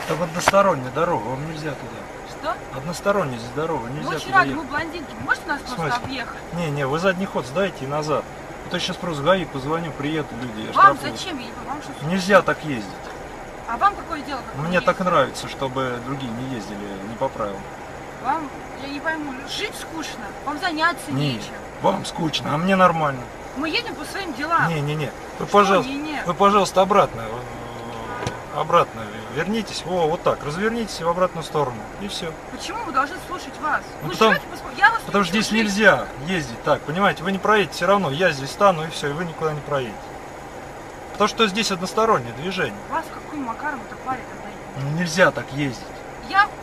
Там односторонняя дорога, вам нельзя туда. Что? Односторонняя здесь дорога, нельзя Мы очень туда рады, ехать. мы блондинки. Вы можете нас просто объехать? Не, вы задний ход сдайте и назад. А то сейчас просто ГАИ позвоню, приедут люди. Я Вам штрафую. зачем? Вам что? Нельзя так ездить. А вам какое дело? Как Мне так нравится, чтобы другие не ездили не по правилам. Вам, я не пойму, жить скучно? Вам заняться Не, нечем? вам скучно, а мне нормально. Мы едем по своим делам. Не. Вы, Что пожалуйста, не? вы, пожалуйста, обратно вернитесь. Вот так, развернитесь в обратную сторону. И все. Почему мы должны слушать вас? Ну, Вы потому- живете я вас Потому что учу здесь жить. нельзя ездить так, понимаете? Вы не проедете все равно. Я здесь стану и все, и вы никуда не проедете. Потому что здесь одностороннее движение. Вас каким макаром это парит? Ну, нельзя так ездить. Я